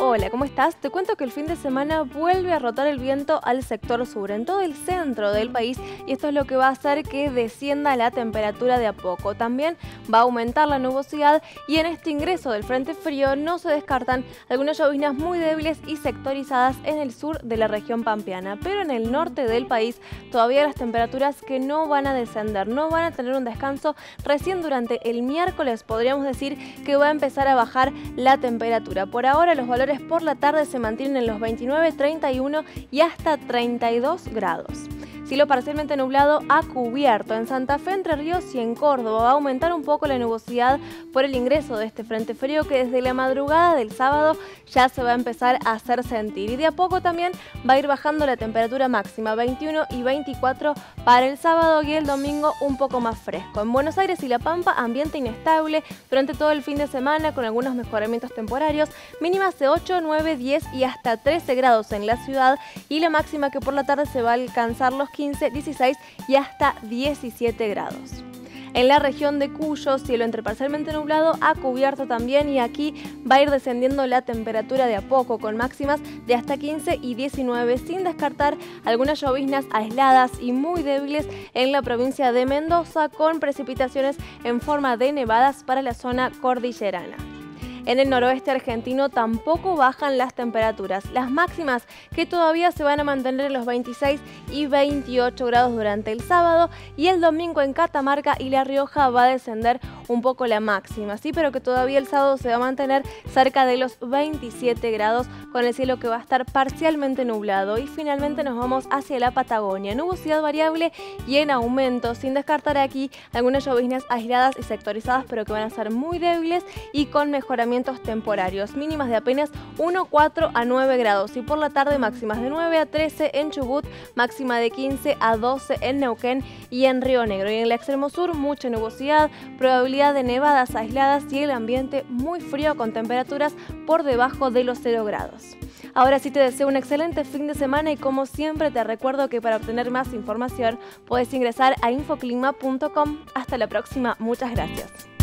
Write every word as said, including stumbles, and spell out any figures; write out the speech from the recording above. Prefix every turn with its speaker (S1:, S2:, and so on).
S1: Hola, ¿cómo estás? Te cuento que el fin de semana vuelve a rotar el viento al sector sur, en todo el centro del país, y esto es lo que va a hacer que descienda la temperatura de a poco. También va a aumentar la nubosidad y en este ingreso del frente frío no se descartan algunas lloviznas muy débiles y sectorizadas en el sur de la región pampeana, pero en el norte del país todavía las temperaturas que no van a descender, no van a tener un descanso. Recién durante el miércoles podríamos decir que va a empezar a bajar la temperatura. Por ahora los valores por la tarde se mantienen en los veintinueve, treinta y uno y hasta treinta y dos grados. Cielo parcialmente nublado a cubierto en Santa Fe, Entre Ríos y en Córdoba. Va a aumentar un poco la nubosidad por el ingreso de este frente frío que desde la madrugada del sábado ya se va a empezar a hacer sentir. Y de a poco también va a ir bajando la temperatura máxima, veintiuno y veinticuatro para el sábado y el domingo un poco más fresco. En Buenos Aires y La Pampa, ambiente inestable durante todo el fin de semana con algunos mejoramientos temporarios, mínimas de ocho, nueve, diez y hasta trece grados en la ciudad y la máxima que por la tarde se va a alcanzar los quince, dieciséis y hasta diecisiete grados. En la región de Cuyo, cielo entre parcialmente nublado a cubierto también, y aquí va a ir descendiendo la temperatura de a poco con máximas de hasta quince y diecinueve, sin descartar algunas lloviznas aisladas y muy débiles en la provincia de Mendoza con precipitaciones en forma de nevadas para la zona cordillerana. En el noroeste argentino tampoco bajan las temperaturas, las máximas que todavía se van a mantener en los veintiséis y veintiocho grados durante el sábado, y el domingo en Catamarca y La Rioja va a descender un poco la máxima, sí, pero que todavía el sábado se va a mantener cerca de los veintisiete grados con el cielo que va a estar parcialmente nublado. Y finalmente nos vamos hacia la Patagonia, nubosidad variable y en aumento, sin descartar aquí algunas lloviznas aisladas y sectorizadas, pero que van a ser muy débiles y con mejoramiento temporarios, mínimas de apenas uno, cuatro a nueve grados y por la tarde máximas de nueve a trece en Chubut, máxima de quince a doce en Neuquén y en Río Negro. Y en el extremo sur mucha nubosidad, probabilidad de nevadas aisladas y el ambiente muy frío con temperaturas por debajo de los cero grados. Ahora sí te deseo un excelente fin de semana y como siempre te recuerdo que para obtener más información puedes ingresar a infoclima punto com. Hasta la próxima, muchas gracias.